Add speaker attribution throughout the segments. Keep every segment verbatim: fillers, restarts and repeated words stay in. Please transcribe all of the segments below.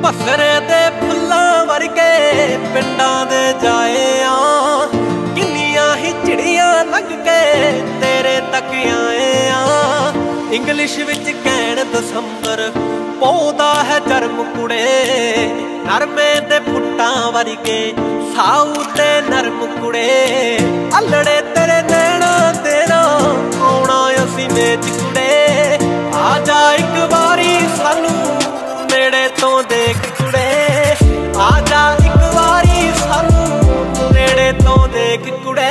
Speaker 1: बसरे दे फुल्लां वर्गे पिंडां दे जाए आ, किन्नियां ही चिड़ियां लग के तेरे तक आए आ। इंग्लिश विच कहण दसंबर पौधा है जरम कुड़े, नरमे दे फुट्टां वर्गे साऊ ते नरम कुड़े। अल्लड़े तेरे नैना तेरा आउणा असीं मेच कुड़े, आ जा इक वारी सानू नेड़े तो देख कुड़े, आ जा इक वारी सानू नेड़े तो देख कुड़े।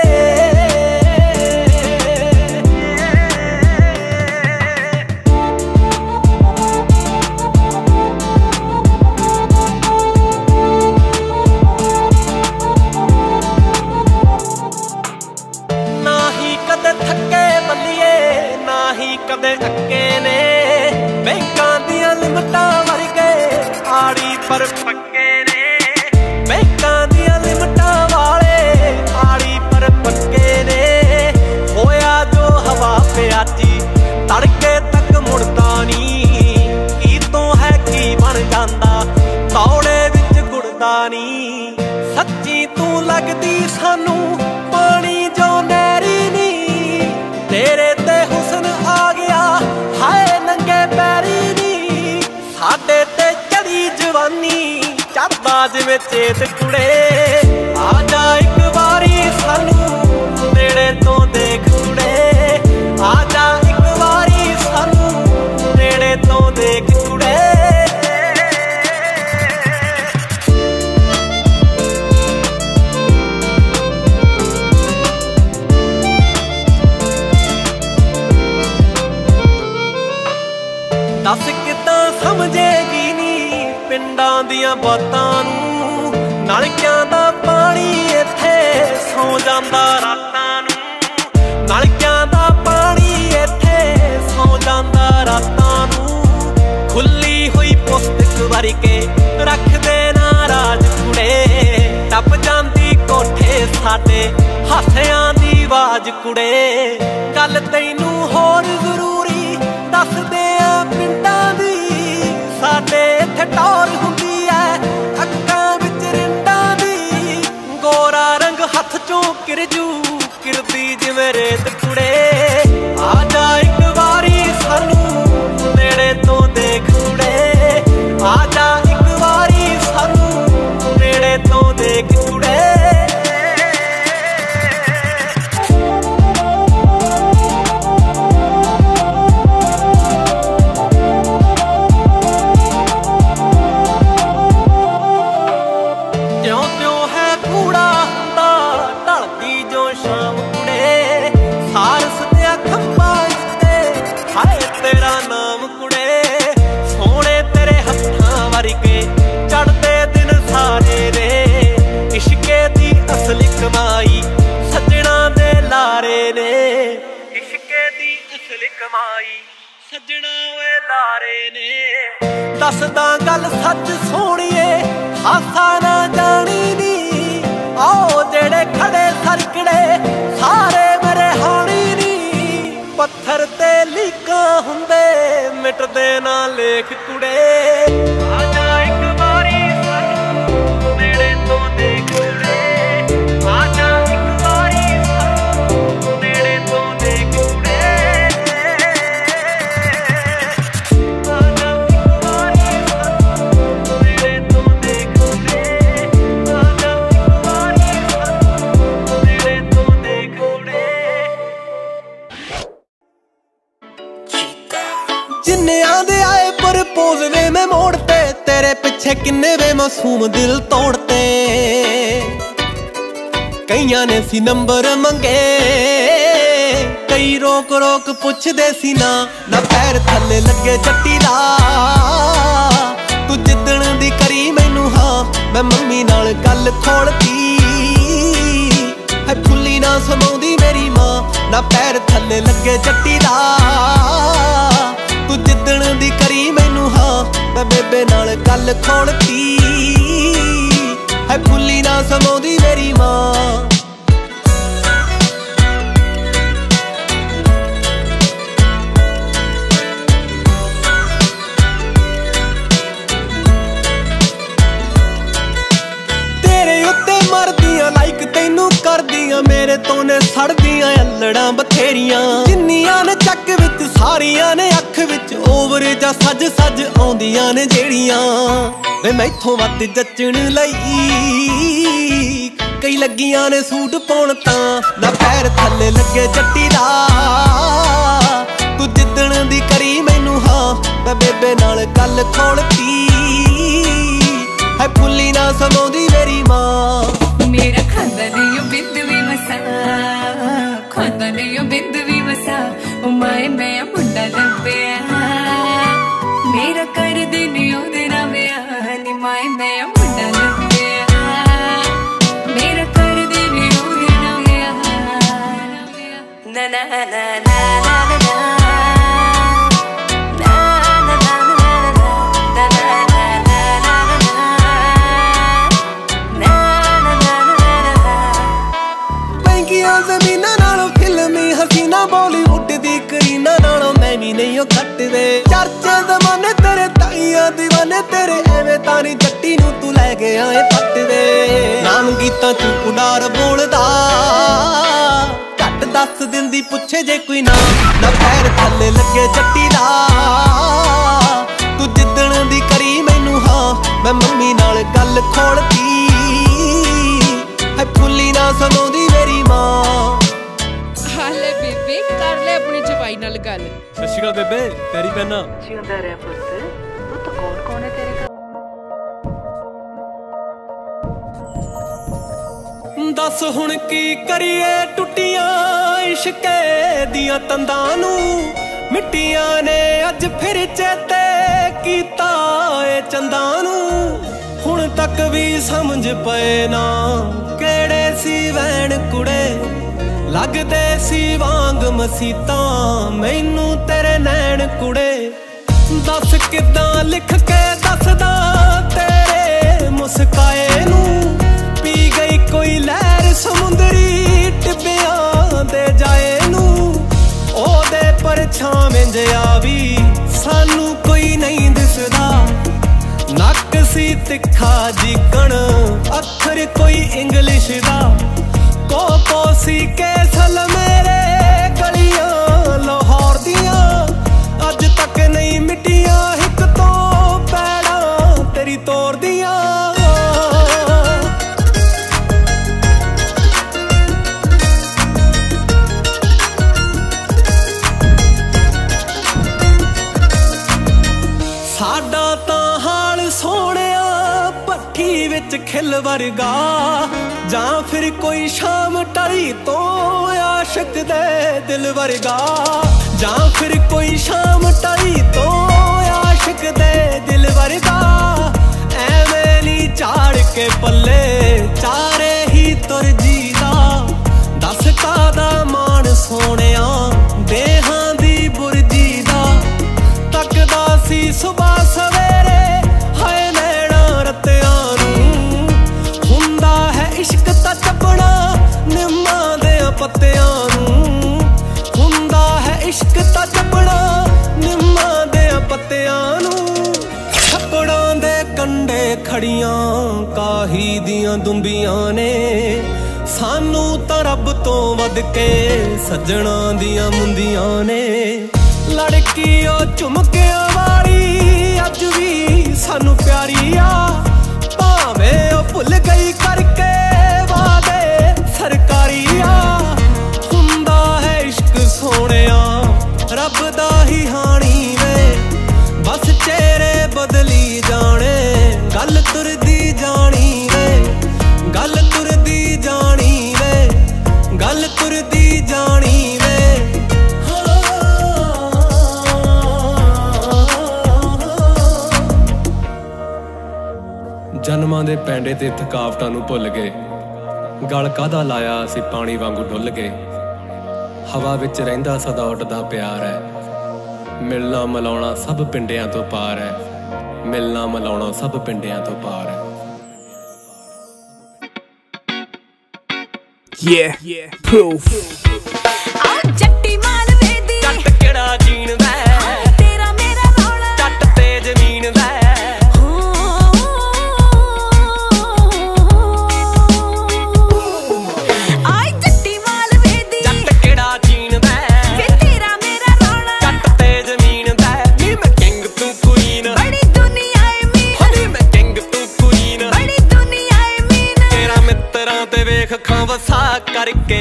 Speaker 1: ना ही कदे थके बल्लिए ना ही कदे थके ने, बैंकां दियां लिमटां वर्गे आड़ी पर पक्के ने, बैंकां दियां लिमटां वाले आड़ी पर पक्के ने। होया जो हवा प्याची तड़के तक मुड़दा नी, की तो है की बन जांदा तौड़े विच गुड़दा नी। सच्ची तू लगदी सानू पानी जो नैरी नी, तेरे ते हुस्न आ गया हाय नंगे पैरी नी। साडे ते चढ़ी जवानी चढ़दा जिवें चेत कुड़े, आ जा इक वारी सानू नेड़े तो देख कुड़े, आ जा इक वारी सानू नेड़े तो देख कुड़े। दस किदां समझेगी नी पिंडां दियां बातां नूं, नलकियां दा पानी इत्थे सौ जांदा रातां नूं, नलकियां दा पानी इत्थे सौ जांदा रातां नूं। खुली हुई पुस्तक वर्गे रख दे नाराज कुड़े, टप जांदी कोठे साडे हासियां दी आवाज कुड़े। गल तैनू होर जरूरी दस दे पिंडां दी, साडे इत्थे टौर हुंदी ऐ अक्कां विच रिंडां दी। गोरा रंग हत्थ चों किरजू किरदी जिवें रेत कुड़े, आ जा इक वारी सानू नेड़े तो देख कुड़े, आ जा इक वारी सानू नेड़े तो देख कुड़े। चढ़ते दिन सारे रे इश्के दी असली कमाई सजना दे लारे ने, इश्के दी असली कमाई सजना वे लारे ने। दसदा गल सच सोहणिए हासा ना जानी नी, आओ जेड़े खड़े सरकड़े सारे मेरे हानी नी। पत्थर ते लीकां हुंदे मिटदे ना लेख कुड़े, आ जा इक वारी सानू नेड़े तो देख कुड़े, आ जा इक वारी सानू नेड़े तो देख कुड़े, आ जा इक वारी सानू नेड़े तो देख कुड़े, आ जा इक वारी सानू नेड़े तो देख कुड़े। जिन्ने आंदे आए प्रपोज वे मैं मोड़ते, तेरे पिछे किन्ने वे मासूम दिल तोड़ते। कईयां ने सी नंबर मंगे, कई रोक रोक पुछदे सी ना, ना पैर थल्ले लगे जट्टी ला। तू जिद्दण दी करी मैनू हाँ मैं मम्मी नाल गल खोलती, है फुल्ली ना समाउंदी मेरी मां, ना पैर थल्ले लगे जट्टी ला। तू जिद्दण दी करी मैनू हाँ मैं बेबे नाल गल खोलती, है फुल्ली ना समाउंदी मेरी मां। लड़दियां मेरे तो ने सड़दियां अल्लड़ां बथेरियां जिन्नियां ने चक विच सारियां ने अख विच ओवर जा सज सज आउंदियां ने जेड़ियां वे मैथों वध जचण लई कई लगियां ने सूट पाउण तां ना पैर थल्ले लगे जट्टी दा तू जिद्दण दी करी मैनू हाँ मैं बेबे नाल गल खोलती है फुल्ली ना समाउंदी मेरी मां
Speaker 2: मेरा खांदा नहीं बिंद भी मसा खांदा नहीं बिंद भी मसा ओ माए मैं मुंडा लभ्या मेरा कर दे नी ओदे नाल विआह नी माए मैं मुंडा लभ्या मेरा कर दे नी ओदे नाल विआह ना ना ना ना ना ना
Speaker 1: ज़मीना नालों फिल्मी हसीना बॉलीवुड दी करीना नालों मैं भी नहीं घट वे चर्चे ज़माने तेरे ताइयां दीवाने तेरे एवें तानी जट्टी नूं तू लै गया ए फट वे नाम गीतां च उडार बोलदा घट दस दिंदी पुछे जे कोई ना ना पैर थल्ले लगे जट्टी दा तू जिद्दण दी करी मैनू हाँ मैं मम्मी नाल गल खोलती है फुल्ली ना समाउंदी मेरी मां
Speaker 3: हाले बेबे कर ले अपनी जवाई नाल गल
Speaker 1: सत श्री अकाल बेबे पैरी पैना
Speaker 2: जिंदा रह पुੱਤ पुੱਤ कौन कौन है तेरे घर
Speaker 1: दस हुण की करिए टुटियां इश्के दियां तंदां नूं मिट्टियां ने अज फिर चेते कीता ए चंदां नूं हुण तक भी समझ पए ना केड़े सी वैण कुड़े लगदे सी वांग मसीतां मैनू तेरे नैन कुड़े दस किदां लिख के दसदा तेरे मुस्काए नू पी गई कोई लहर समुंदरी टिब्बियां दे जाए नू ओदे परछावें जिहा भी सानू कोई नहीं दिसदा नक सी तिखा जिकण अखर कोई इंग्लिश दा कोको सी कैसल मेरे गलियां लाहौर दियां अज तक नहीं मिटियां हिक तो पैड़ा तेरी तोड़ दियां साडा तां हाल सोहणिया भट्ठी विच खिल वर्गा जां फिर कोई शाम टली तो आशिक दे दिल वर्गा जां फिर कोई शाम टली तो आशिक दे दिल वर्गा एवें नी झाड़ के पल्ले चारे ही तुर जीदा दस कादा मान सोहणिया देहां दी बुरजी दा तकदा सी सुबह सवेरे हाय नैना रत्तियां नूं हुंदा है इश्क ता चपड़ा निम्मां दे पत्तियां नूं हुंदा है इश्क ता चपड़ा निम्मां दे पत्तियां नूं छपड़ां दे कंडे खड़ियां काही दियां दुंबियां ने सानू तां रब तो वध के सज्जणां दियां मुंदियां ने लड़की ओ झुमकियां वाली अज भी सानू प्यारी आ भावें ओ भुल गई करके वादे सरकारी आ हुंदा है इश्क सोहणिया रब दा ही हाणी वे बस चेहरे बदली जाने गल तुरदी जानी वे गल तुरदी जानी वे गल तुरदी जानी वे जन्मां दे पैंडे ते थकावटां नूं भुल गए गल काहदा लाया असीं पानी वांगू डुੱਲ गए हवा विच रहिंदा सदा उड्डदा प्यार है मिलना मिलाउणा सब पिंडियां तो पार है मिलना मिलाउणा सब पिंडियां तो पार है
Speaker 4: Yeah, yeah, proof.
Speaker 2: आओ जट्टी मालवे दी
Speaker 1: जट केड़ा जीण दा
Speaker 2: तेरा मेरा रौला
Speaker 1: जट ते जमीन दा
Speaker 2: आ
Speaker 1: करके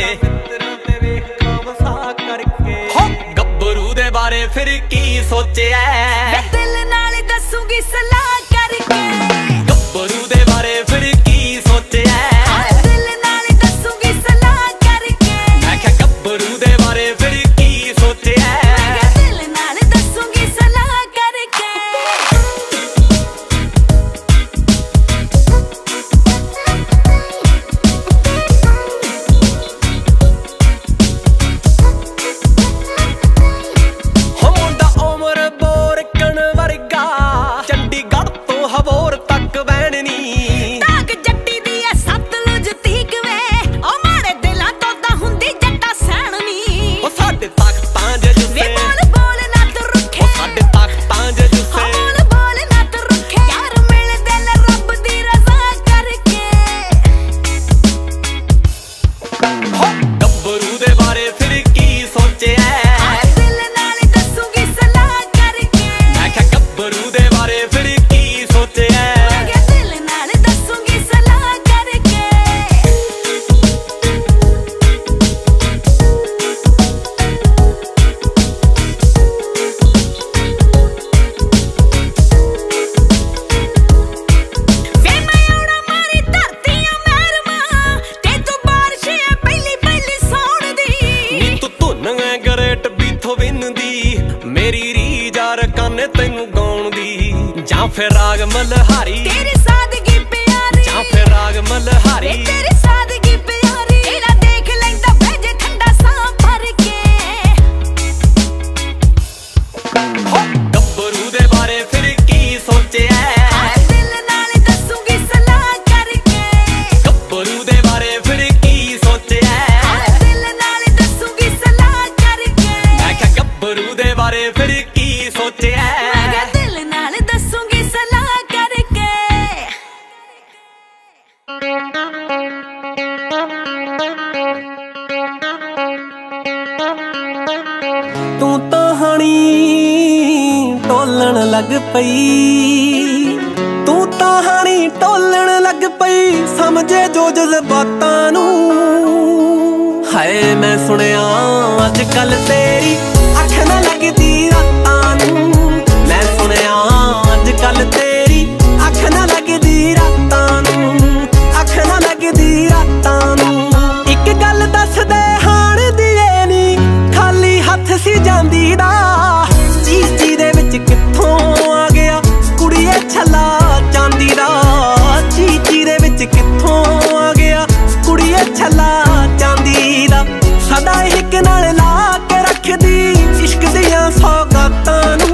Speaker 1: हो गब्बरू दे बारे फिर की सोचे
Speaker 2: दिल नाल दसूंगी सलाह करके
Speaker 1: गब्बरू दे बारे फिर की सोचे
Speaker 2: दिल नाल दसूंगी सलाह करके
Speaker 1: मैं क्या गब्बरू दे बारे फिर की सोचे
Speaker 2: दिल नाल दसूंगी सलाह करके
Speaker 1: फिर राग मल्हारी
Speaker 2: तेरी सादगी प्यारी
Speaker 1: जा फिर राग मल्हारी
Speaker 2: तेरी सादगी प्यारी तेरा देख लेंदा भेजे ठंडा सा भर के
Speaker 1: हो गब्बरू दे बारे फिर की सोचे
Speaker 2: दिल नाल दसूंगी सलाह करके
Speaker 1: गब्बरू दे बारे फिर की सोचे
Speaker 2: दिल नाल दसूंगी सलाह करके
Speaker 1: मैं क्या गब्बरू दे बारे फिर की सोचे
Speaker 2: दिल नाल दसूंगी सलाह करके
Speaker 1: तू तो हणी टोलन लग पई तू तो हणी टोलन लग पई समझे जो जज्बातां नू हाय मैं सुनिया अज कल तेरी अख ना लगदी रातां नू मैं सुनिया अज कल तेरी अख ना लगदी रातां नू अख ना लगदी रातां नू इक गल दस दे हाण दी नी खाली हथ सी जांदी दा चीची दे विच कित्थों आ गया कुड़िए छला चांदी दा चीची दे विच कित्थों आ गया कुड़िए छला चांदी दा सदा इक नाल ला के रखदी इश्क दियां सौगातां नू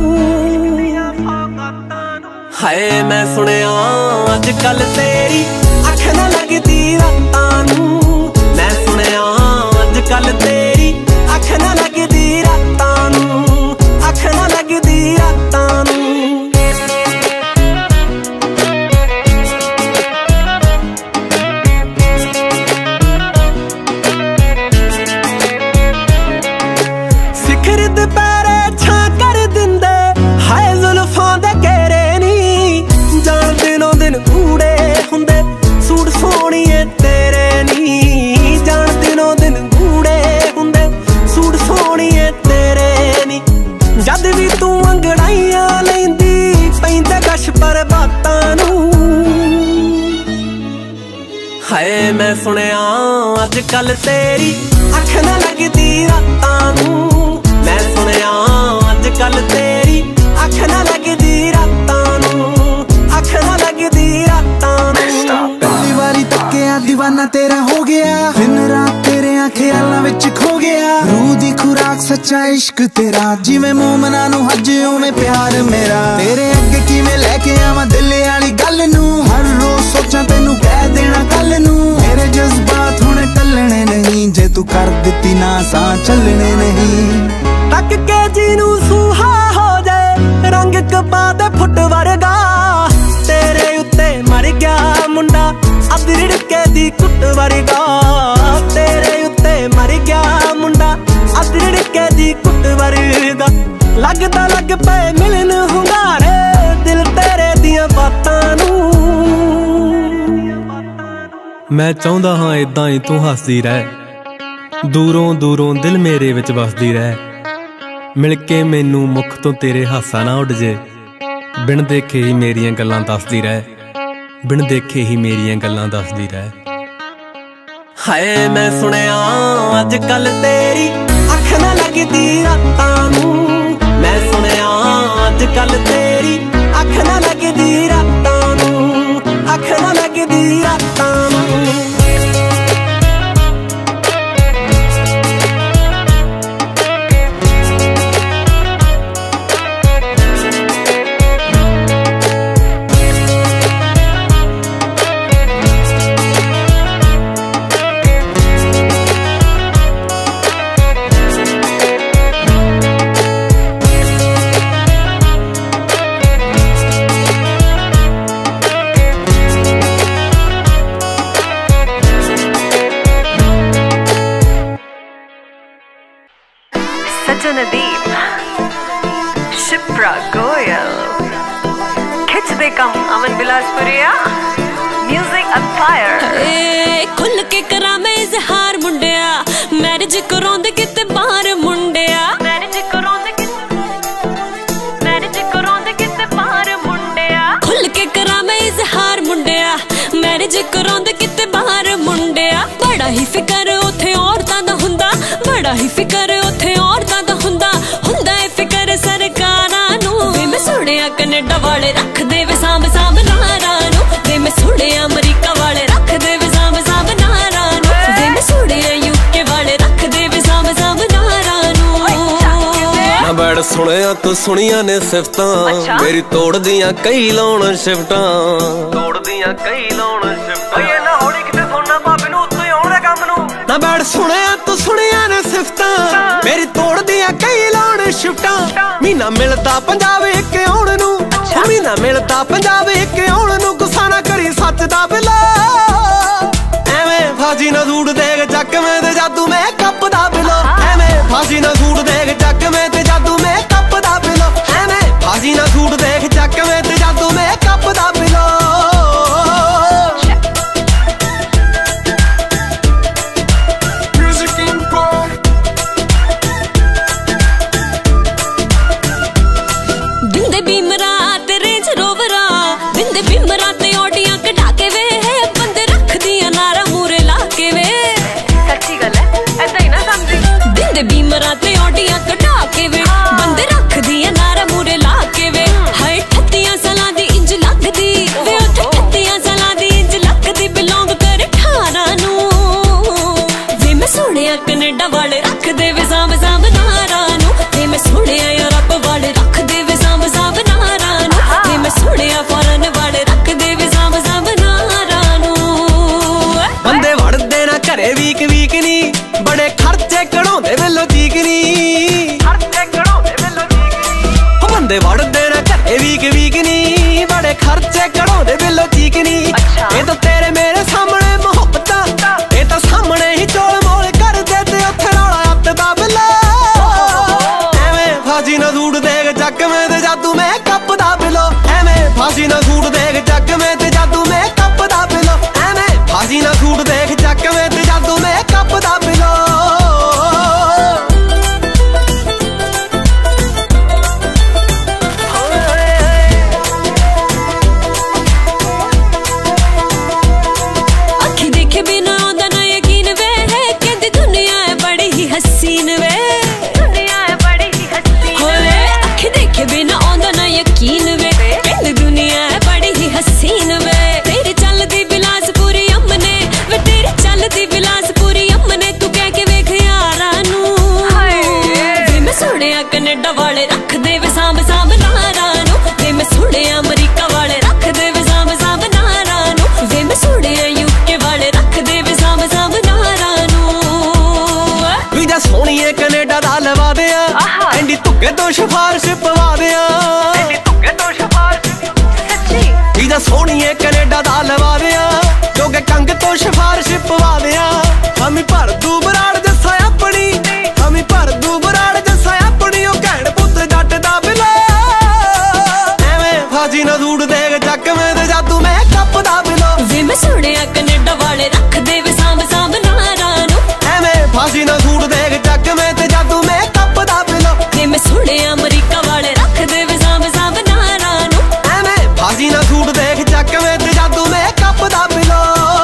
Speaker 1: हाय मैं सुनिया अज कल तेरी अख ना लगदी रातां नू मैं सुनिया अज कल तेरी अख ना लगदी रातां नू अख ना लगदी रातां नू सिखर दुपहरे छां कर दिंदे हाय जुल्फां दे घेरे नी जान दिनों दिन कूड़े हुंदे सूट सोहणीए तेरे नी जान दिनों दिन कूड़े हुंदे सूट सोहणीए तेरे नी जद भी तू अंगड़ाइयां लैंदी पैंदे कश पर बातां नू हाय मैं सुनिया अज कल तेरी अख ना लगदी रातां नू मैं सुनिया अज कल तेरी अख ना लगदी रातां नू अख ना लगदी रातां नू
Speaker 4: पहली बारी तक्किया दीवाना तेरा हो गया दिन रात तेरे ख्यालां विच खो गया रूह दी खुराक सच्चा इश्क तेरा जिवें मोमना नू हज उवें प्यार मेरा तेरे अगे किवें लेके आवां दिल वाली गल नू हर रोज सोचां तैनू कह देना कल नू मेरे जज्बात हुणे टलने नहीं जे तू कर दित्ती ना सां चलने नहीं
Speaker 1: तक के जीनू सूहा हो जाए रंग कपा दे फुट वर्गा तेरे उत्ते मर गया मुंडा अद रिड़के दी कुट वर्गा तेरे उत्ते मर गया मुंडा अद रिड़के दी कुट वर्गा लगदा लग पे मिलन हुंगारे दिल तेरे दियां बातां नू मैं चाहुंदा हां इदां ही तू हसदी रह, दूरों दूरों दिल मेरे विच वसदी रह। मिल के मैनू मुख तो तेरे हासा ना उड़ जे, बिन देखे ही मेरियां गल्लां दसदी रह, बिन देखे ही मेरियां गल्लां दसदी रह। हाय मैं सुनिया अज कल तेरी अख ना लगदी रातां नूं, मैं सुनिया अज कल तेरी अख ना लगदी रातां नूं, अख ना लगदी रातां नूं।
Speaker 5: सजनदीप शिप्रा गोयल खिच दे कम Aman Bilaspuria music on fire.
Speaker 6: खुल के करा मैं इजहार मुंडिया, मैरिज कराउंदे किते बाहर मुंडिया,
Speaker 5: मैरिज कराउंदे किते मैरिज कराउंदे किते बाहर मुंडिया।
Speaker 6: खुल के करा मैं इजहार मुंडिया, मैरिज कराउंदे किते बाहर मुंडिया। बड़ा ही फिकर उथे औरतां दा हुंदा, बड़ा ही फिकर उथे औरतां दा हुंदा, हुंदा है फिकर सरकारां नूं। वे मैं सुणिया कनेडा वाले रख दे वे सांभ सांभ नारां नूं, वे मैं सुणिया अमरीका वाले रख दे वे सांभ सांभ नारां नूं, वे मैं सुणिया यूके वाले रख दे वे सांभ सांभ नारां नूं।
Speaker 1: ना बैठ सुनिया तू सुनिया ने सिफतां, मेरी तोड़ दियां कई लाउण शिफ्टां, तोड़ दियां कई लाउण शिफ्टां। ओए ना होड़ी किते सोना भाभी नूं उत्ते आउणे काम नूं। ना बैठ सुनिया तू सुनिया ने सिफतां, मेरी तोड़ दियां कई लाउण शिफ्टां। महीना मिलदा पंजाब इक आउण नूं, महीना मिलदा पंजाब इक आउण नूं। गुस्सा ना करी सच दा बिला, एवें फाजी ना सूट देख चक में ते जादू में कप दा बिलो, एवें फाजी ना सूट देख चक में ते जादू में कप दा बिलो, एवें फाजी ना सूट देख चक में ते जादू में कप दा बिलो।
Speaker 6: बिंदे बीमरा ते रेंज रोवरा, बिंदे बीमरा ते ऑडियां कढा के वे, बंदे रख दिया नारा मूरे ला के वे।
Speaker 5: सच्ची गल है ऐसा ही ना समझी।
Speaker 6: बिंदे बीमरा ते ऑडियां कढा के वे, बंदे रख दिया नारा मूरे ला के वे। हाय ठत्तियां सालां दी इंज लगदी वे, उत्थे ठत्तियां सालां दी इंज लगदी, बिलोंग करे ठारां नूं। वे मैं सुणिया कनेडा वाले रख दे वे सांभ सांभ नारां नूं, वे मैं सुणिया यूरोप वाले रख दे वे सांभ सांभ नारां नूं, वे मैं सुणिया फॉरेन वाले रख दे वे सांभ सांभ नारां नूं।
Speaker 1: बंदे वड़दे ना घरे वीक वीक नी, बड़े खर्चे कढाउंदे वेलो चीक नी, खर्चे कढाउंदे वेलो चीक नी। बंदे वड़दे ना घरे वीक वीक नी, बड़े खर्चे कढाउंदे वेलो चीक नी। ये तो तेरे मेरे सामने मुहब्बतां, ये तो सामने ही चोल मोल कर दे ते उत्थे रौला अत दा बिला, एवें फाजी ना सूट देख चक में ते जादू में कप दा बिलो, एवें फाजी ना सूट देख चक में ते जादू में कप दा बिलो, एवें फाजी ना सूट देख चक में ते जादू में कप दा बिलो।
Speaker 6: अखी देखे बिना आंदा ना यकीन वे, कहंदी दुनिया है बड़ी ही हसीन वे,
Speaker 5: दुनिया है बड़ी ही हसीन
Speaker 6: होए अखी देखे बिना आंदा ना यकीन वे, कहंदी दुनिया है बड़ी ही हसीन वे। तेरी चलदी बिलासपुरी अम्मने वे, तेरी चलदी बिलासपुरी अम्मने, तू कह के वेख यारां नूं। वे मैं सुणिया कनेडा वाले रख दे वे सांभ सांभ नारां नूं, वे मैं सुणिया अमरीका वाले रख दे वे सांभ सांभ नारां नूं, वे मैं सुणिया यूके वाले रख दे वे सांभ सांभ नारां नूं।
Speaker 1: ਵੀਜ਼ਾ ਸੋਹਣੀਏ ਕੈਨੇਡਾ ਦਾ ਲਵਾ ਦਿਆਂ, ਐਂਡੀ ਧੁੱਕੇ ਤੋਂ ਸਿਫਾਰਿਸ਼ ਪਵਾ ਦਿਆਂ, ਐਂਡੀ ਧੁੱਕੇ ਤੋਂ ਸਿਫਾਰਿਸ਼।
Speaker 5: सच्ची
Speaker 1: ਵੀਜ਼ਾ ਸੋਹਣੀਏ ਕੈਨੇਡਾ ਦਾ ਲਵਾ ਦਿਆਂ, ਜੋਗੇ ਕੰਗ ਤੋਂ ਸਿਫਾਰਿਸ਼ ਪਵਾ ਦਿਆਂ। ਹਮੀ ਭਰ ਦੂ ਬਰਾੜ ਜੱਸਾ ਆਪਣੀ, ਹਮੀ ਭਰ ਦੂ ਬਰਾੜ ਜੱਸਾ ਆਪਣੀ, ਉਹ ਘੈਂਟ ਪੁੱਤ ਜੱਟ ਦਾ ਬਿਲਾ, ਐਵੇਂ ਫਾਜੀ ਨਾ ਸੂਟ ਦੇਖ ਚੱਕ ਮੈਂ ਤੇ ਜਾਦੂ ਮੈਂ ਕੱਪ ਦਾ ਬਿਲੋ।
Speaker 6: ਵੇ मैं सुनिया कनेडा वाले रख दे वे सांभ सांभ नारा नू
Speaker 1: एवें फांसी ना सूट देख जग में ते जादू में कप दा पिलो
Speaker 6: नी मैं सुनिया अमरीका वाले रख दे वे सांभ सांभ नारा नू
Speaker 1: एवें फांसी ना सूट देख जग में ते जादू में कप दा पिलो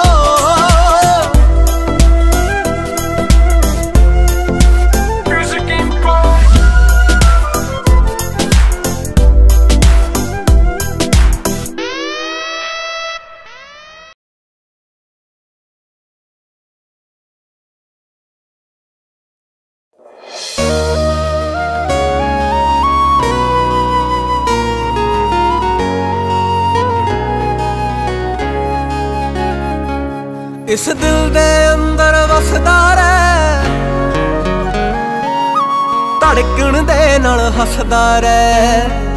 Speaker 1: इस दिल दे अंदर वसदा रहे धड़कन दे नाल हसदा रहे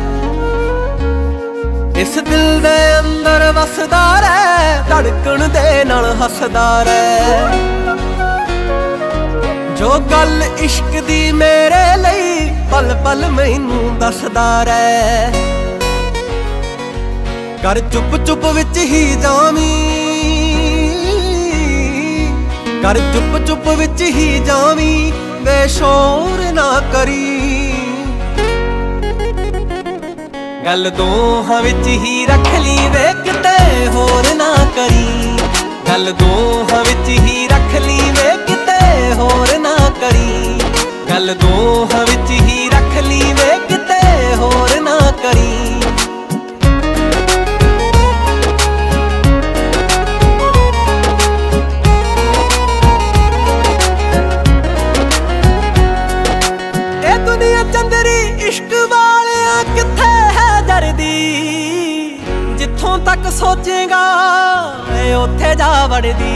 Speaker 1: इस दिल दे अंदर वसदा रहे धड़कन दे नाल हसदा रहे जो गल इश्क दी मेरे लई पल पल मैनू दसदा रहे कर चुप चुप विच ही जावी कर चुप चुप विच ही जावी बेशोर ना करी गल दोहां विच ही रख ली वे किते होर ना करी गल दोहां विच ही रख ली वे किते होर ना करी गल दोहां विच ही रख ली वे किते होर ना करी जिथों तक सोचेगा उत्थे जा वड़दी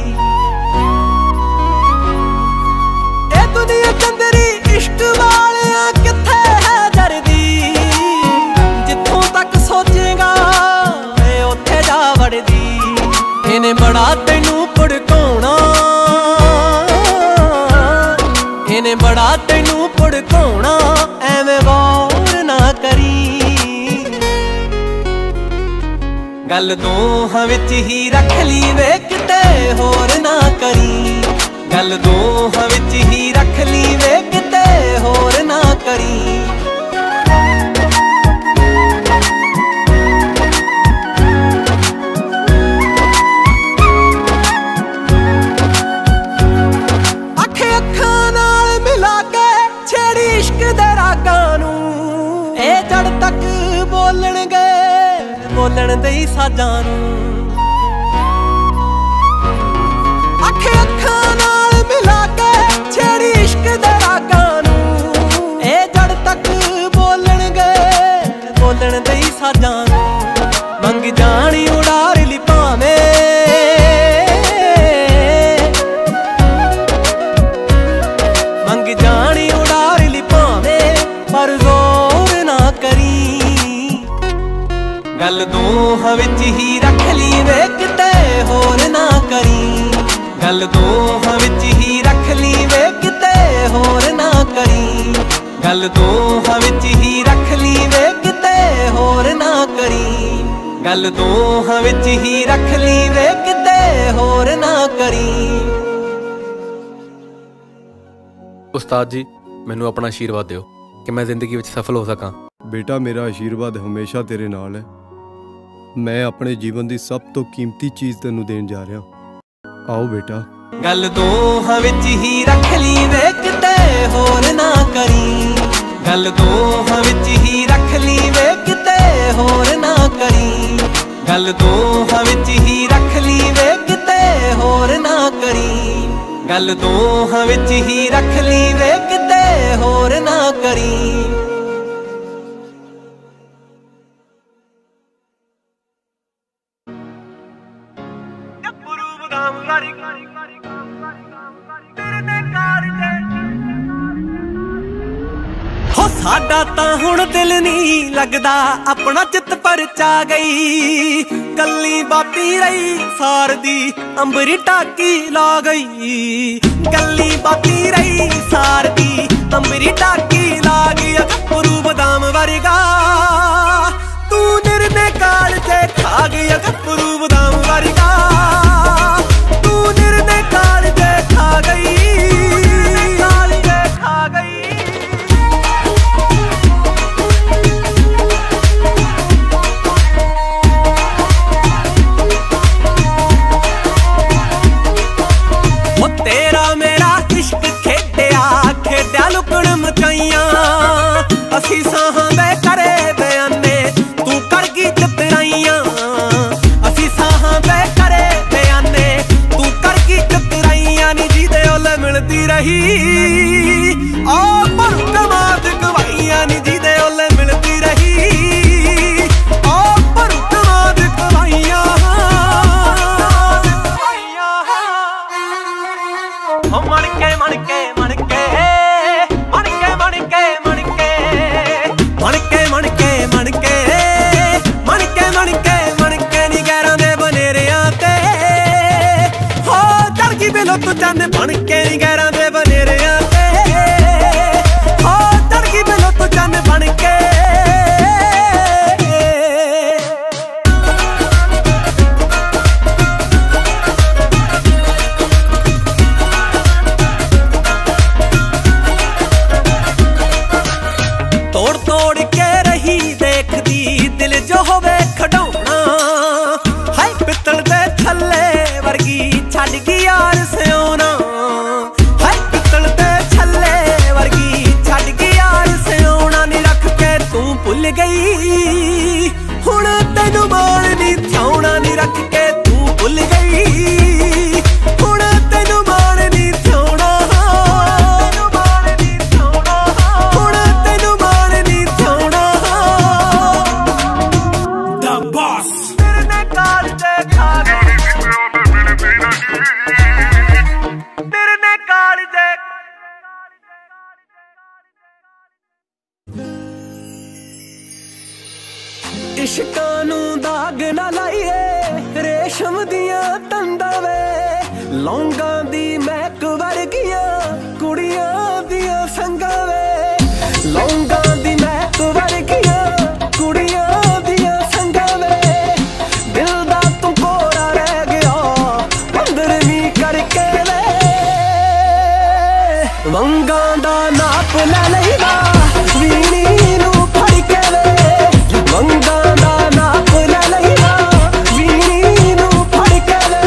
Speaker 1: ए दुनिया चंदरी इश्क वालिया किथे है डरदी जिथों तक सोचेगा उत्थे जा वड़दी इन्हें बड़ा तैनू भड़काउणा इन्हें बड़ा तैनू भड़काउणा एवें गौर ना करी गल दोहां विच ही रख ली वे किते होर ना करी गल दोहां विच ही रख ली वे किते होर ना करी अखे अखां नाल मिला के छेड़ी इश्क दे रागां नू ए जड़ तक बोलण गए बोलन दई साजां नू अखे अखां नाल मिला के छेड़ी इश्क दे रागां नू ए जड़ तक बोलन गए बोलन दई साजां नू मंग जानी उड़ार ली भावें मंग जानी उड़ार ली भावें पर जोर ना करी गल दोहां विच ही रख ली वे किते होर ना करी गल दोहां विच ही रख ली वे किते होर ना करी गल दोहां विच ही रख ली वे किते होर ना करी गल दोहां विच ही रख ली वे किते होर ना करी
Speaker 7: उस्ताद जी मैनू अपना आशीर्वाद दिओ कि मैं जिंदगी विच सफल हो सकां
Speaker 8: बेटा मेरा आशीर्वाद हमेशा तेरे नाल है मैं अपने जीवन की सब तो कीमती चीज तेनू देन जा रहा आओ बेटा
Speaker 1: गल दोहां विच ही रख ली वे किते होर ना करी गल दोहां विच ही रख ली वे किते होर ना करी गल दोहां विच ही रख ली वे किते होर ना करी गल दोहां विच ही रख ली वे किते होर ना करी हो साडा तां हुण दिल नहीं लगदा अपना चित परचा गई कल्ली बाती रही सार दी अंबरी टाकी ला गई कल्ली बाती रही सार दी अंबरी टाकी ला गई गप्परू बदाम वर्गा तू निर्ने काल ते खा गई गप्परू बदाम वर्गा रही आ पर कमाद गवाइया नी जी दे ओले मिलती रही आ पर कमाद गवाइया हो मणके मणके मणके मणके मणके मणके मणके मणके मणके मणके मणके मणके नी गैरां दे बनेरियां ते हो चढ़ गई बिलो तू चंद बनके नी गैरां दे बनेरियां ते हो चढ़ गई बिलो तू चंद बनके तोड़ तोड़ के रही देखदी दिल जो होवे खडौना हाय पित्तल दे थल्ले वर्गी छड़ गई यार सियोना हाय पित्तल दे थल्ले वर्गी छड़ गई यार सियोना नी रख के तू भुल गई हुण तैनू माण नी थियाउणा नी रख के तू भुल गई हुण तैनू माण नी थियाउणा तैनू माण नी थियाउणा हुण तैनू माण नी थियाउणा द बॉस तेरे ने काल दे खा गए तेरे ने काल दे इश्कां नू दाग ना लाइए रेशम दियां तंदां वे लौंगां दी महक वर्गियां कुड़ियां दियां संगां वे लौंगां दी महक वर्गियां कुड़ियां दियां संगां वे दिल दा तू कोरा रह गया पंद्रहवीं करके वे वंगां दा नाप ले लईदा वीणी नू फड़ के वे वंगां दा नाप ले लईदा वीणी नू फड़ के वे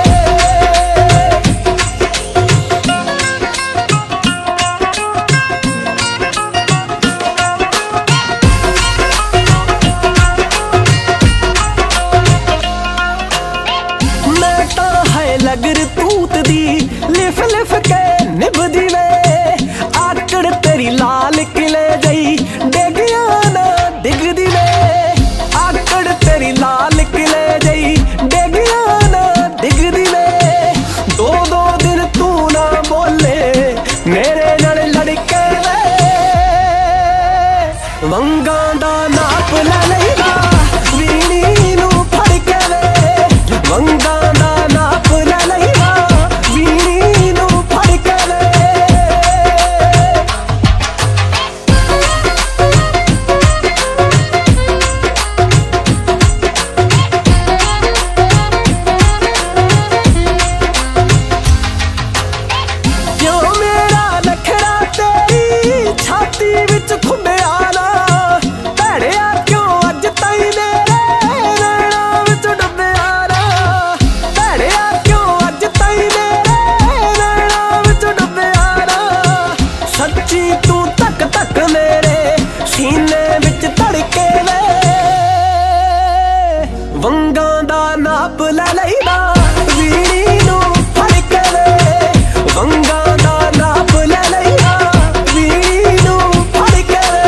Speaker 1: मैं तां है लगर तूत दी लिफ लिफ के निभदी वे आकड़ तेरी लाल किले जई डेगिया ना डिगदी वे आकड़ तेरी लाल किले जई डेगिया ना डिगदी वे दो दो दिन तू ना बोले मेरे नाल लड़के वे वंगां दा नाप ले लईदा वीणी नू फड़ के वे वंगां दा नाप ले लईदा वीणी नू फड़ के वे क्यों मेरा नखरा तेरी छाती विच खुंबिया ना भैड़िया क्यों अज ताईं मेरे नैणां विच डुੱबिया ना भैड़िया क्यों अज ताईं मेरे नैणां विच डुੱबिया ना सच्ची तू तक तक मेरे सीने विच धड़के वे वंगां दा नाप ले लईदा वीणी नू फड़ के वे वंगां दा नाप ले लईदा वीणी नू फड़ के वे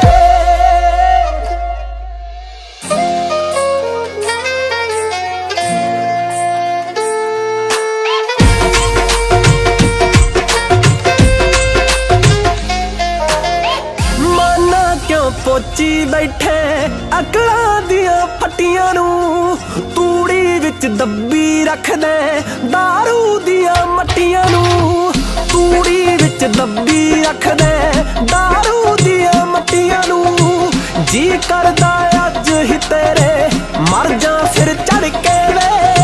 Speaker 1: माना क्यों पोची बैठे अकड़ां दियां फट्टियां नू तूड़ी विच दब्बी रख दे दारू दियां मट्टियां नू तूड़ी विच दब्बी रख दे दारू दियां मट्टियां नू जी करदा अज ही तेरे मर जा फिर चढ़ के वे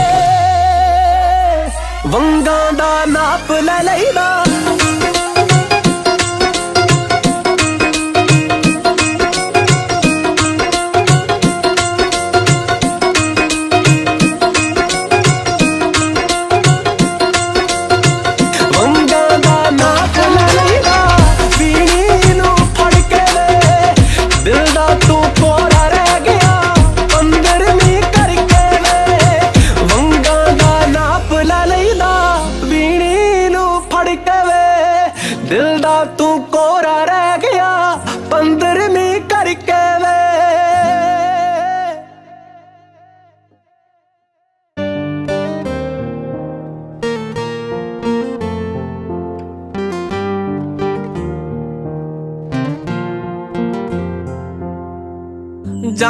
Speaker 1: वंगां दा नाप ले लईदा के वे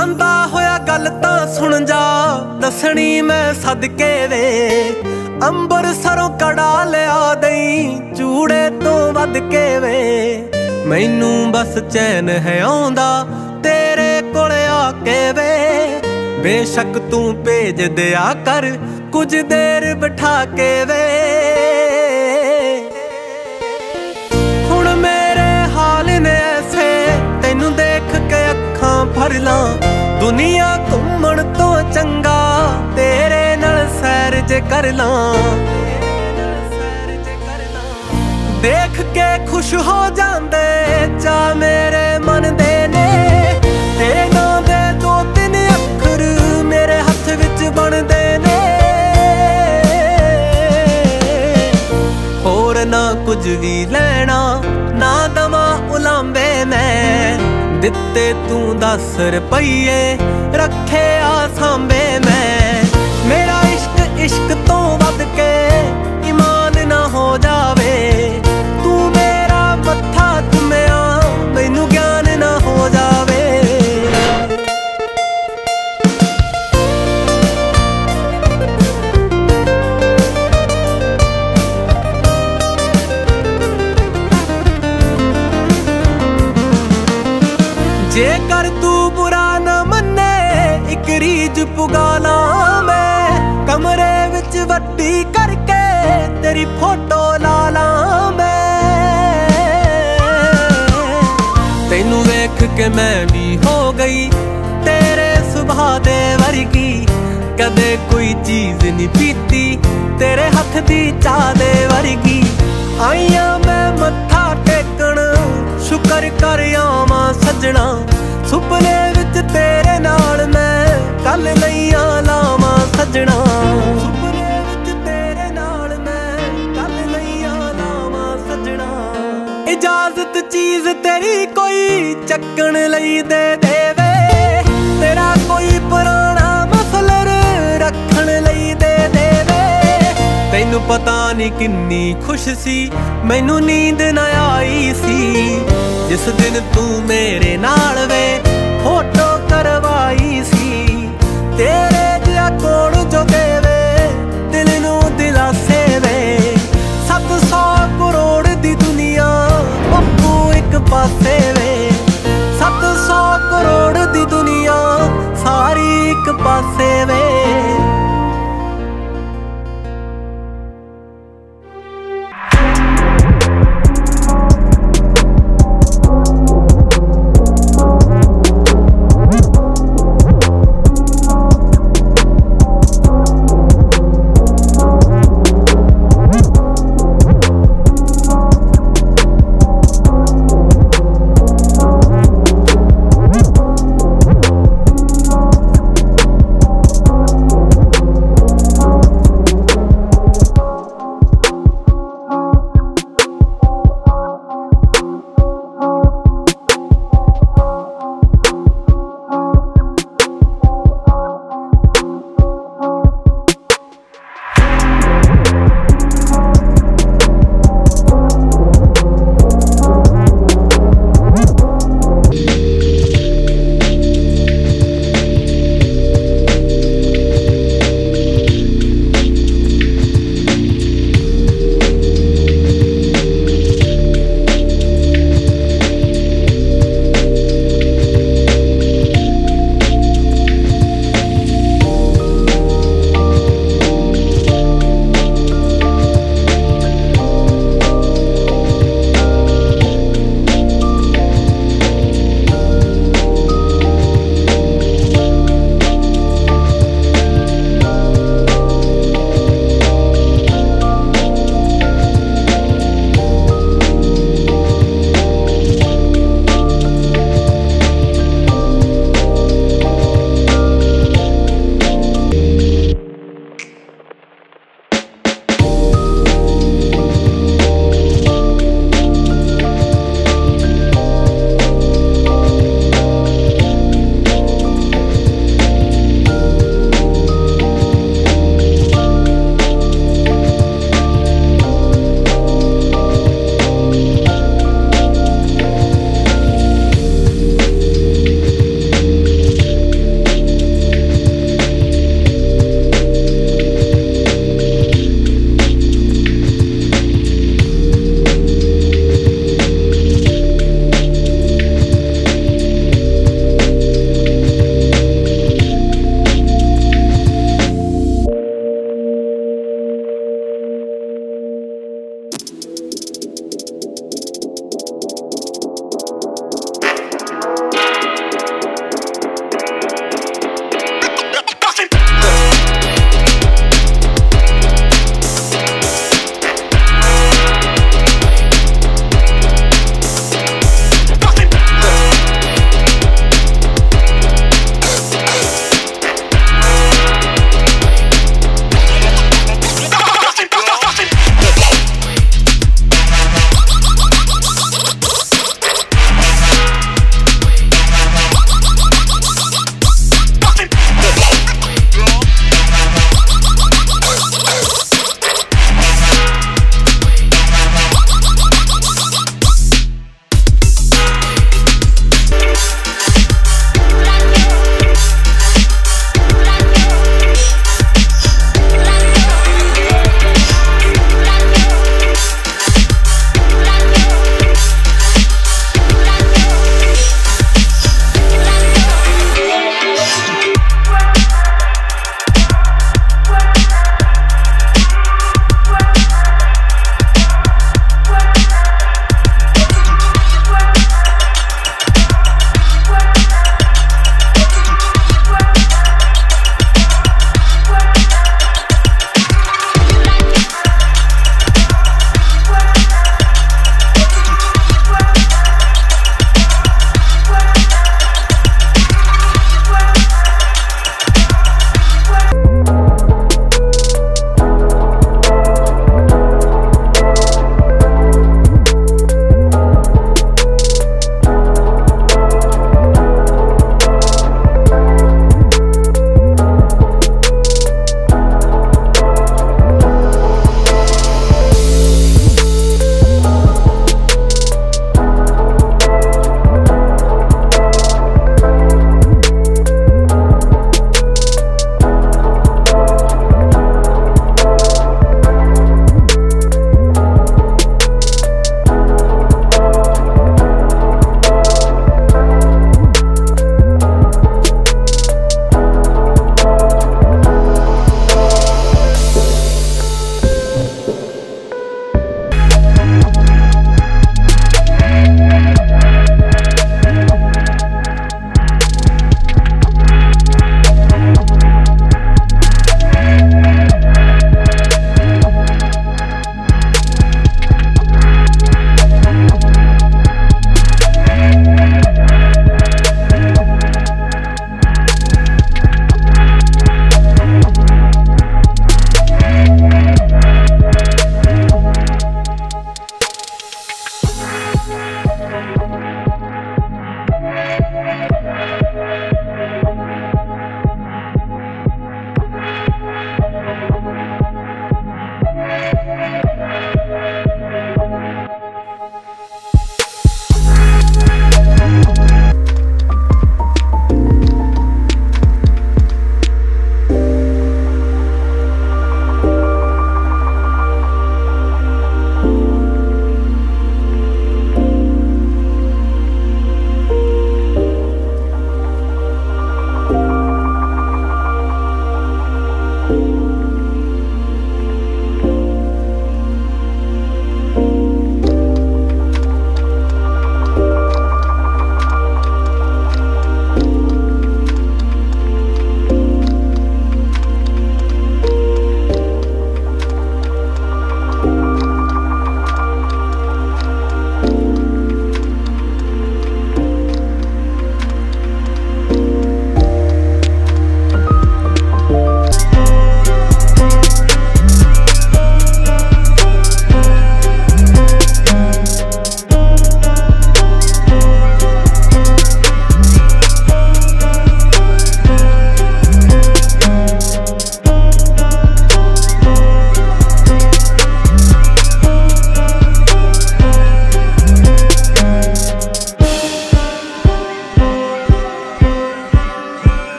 Speaker 1: ਆਂਦਾ ਹੋਇਆ ਗੱਲ ਤਾਂ ਸੁਣ ਜਾ, ਦੱਸਣੀ ਮੈਂ ਸਦਕੇ ਵੇ। ਅੰਬਰਸਰੋਂ ਕੜਾ ਲਿਆ ਦਈ, ਚੂੜੇ ਤੋਂ ਵੱਧ ਕੇ ਵੇ। ਮੈਨੂੰ ਬਸ ਚੈਨ ਹੈ ਆਉਂਦਾ ਤੇਰੇ ਕੋਲ ਆ ਕੇ ਵੇ। ਬੇਸ਼ੱਕ ਤੂੰ ਭੇਜ ਦਿਆ ਕਰ ਕੁਝ ਦੇਰ ਬਿਠਾ ਕੇ ਵੇ। ਹੁਣ ਮੇਰੇ ਹਾਲ ਨੇ ਐਸੇ, ਤੈਨੂੰ ਦੇਖ ਕੇ ਅੱਖਾਂ ਭਰ ਲਾਂ। ਦੁਨੀਆ ਘੁੰਮਣ ਤੋਂ ਚੰਗਾ ਤੇਰੇ ਨਾਲ ਸੈਰ ਜੇ ਕਰ ਲਾਂ। ਦੇਖ ਕੇ ਖੁਸ਼ ਹੋ ਜਾਂਦੇ ਚਾ ਮੇਰੇ ਮਨ ਦੇ ਨੇ। ਤੇਰੇ ਨਾਂ ਦੇ ਦੋ ਤਿੰਨ ਅੱਖਰ ਮੇਰੇ ਹੱਥ ਵਿੱਚ ਬਣਦੇ ਨੇ। ਹੋਰ ਨਾ ਕੁਝ ਵੀ ਲੈਣਾ ਨਾ ਦਵਾਂ ਉਲਾਂਬੇ ਮੈਂ। ਦਿੱਤੇ ਤੂੰ ਦਸ ਰੁਪਈਏ ਰੱਖੇ ਆ ਸਾਂਭੇ ਮੈਂ। ਮੇਰਾ ਇਸ਼ਕ ਇਸ਼ਕ ਤੋਂ ਵੱਧ ਕੇ ਈਮਾਨ ਨਾ ਹੋ ਜਾਵੇ। ਤੂੰ ਮੇਰਾ ਮੱਥਾ ਚੁੰਮਿਆ ਮੈਨੂੰ ਗਿਆਨ ਨਾ ਹੋ ਜਾਵੇ। ਜੇਕਰ ਤੂੰ ਬੁਰਾ ਨਾ ਮੰਨੇ ਇੱਕ ਰੀਝ ਪੁਗਾ ਲਾਂ ਮੈਂ। ਕਮਰੇ ਵਿੱਚ ਵੱਡੀ ਕਰਕੇ ਤੇਰੀ ਫੋਟੋ ਲਾ ਲਾਂ ਮੈਂ। ਤੈਨੂੰ ਵੇਖ ਕੇ ਮੈਂ ਵੀ ਹੋ ਗਈ ਤੇਰੇ ਸੁਭਾਅ ਦੇ ਵਰਗੀ। ਕਦੇ ਕੋਈ ਚੀਜ਼ ਨਹੀਂ ਪੀਤੀ ਤੇਰੇ ਹੱਥ ਦੀ ਚਾਹ ਦੇ ਵਰਗੀ। ਆਈਆਂ ਮੈਂ ਮੱਥਾ ਟੇਕਣ ਸ਼ੁਕਰ ਕਰ ਆਵਾਂ ਸੱਜਣਾ। ਸੁਪਨੇ ਵਿੱਚ ਤੇਰੇ ਨਾਲ ਮੈਂ ਕੱਲ ਲਈਆਂ ਲਾਵਾਂ ਸੱਜਣਾ। ਸੁਪਨੇ ਵਿੱਚ ਤੇਰੇ ਨਾਲ ਮੈਂ ਕੱਲ ਲਈਆਂ ਲਾਵਾਂ ਸੱਜਣਾ। ਇਜਾਜ਼ਤ ਚੀਜ਼ ਤੇਰੀ ਕੋਈ ਚੱਕਣ ਲਈ ਦੇ ਦੇਵੇ। ਤੇਰਾ ਕੋਈ ਪੁਰਾਣਾ ਮਫਲਰ ਰੱਖਣ ਲਈ ਦੇ ਦੇਵੇ। ਤੈਨੂੰ ਪਤਾ ਨਹੀਂ ਕਿੰਨੀ ਖੁਸ਼ ਸੀ ਮੈਨੂੰ ਨੀਂਦ ਨਾ ਆਈ ਸੀ। ਜਿਸ ਦਿਨ ਤੂੰ ਮੇਰੇ ਨਾਲ ਵੇ ਫੋਟੋ ਕਰਵਾਈ ਸੀ। ਤੇਰੇ ਜਿਹਾ ਕੋਲ ਜੋ ਦੇਵੇ ਦਿਲ ਨੂੰ ਦਿਲਾਸੇ ਵੇ। ਸੱਤ ਸੌ ਕਰੋੜ ਦੀ ਦੁਨੀਆ ਬੱਬੂ ਇੱਕ ਪਾਸੇ ਵੇ। ਸੱਤ ਸੌ ਕਰੋੜ ਦੀ ਦੁਨੀਆ ਸਾਰੀ ਇੱਕ ਪਾਸੇ ਵੇ।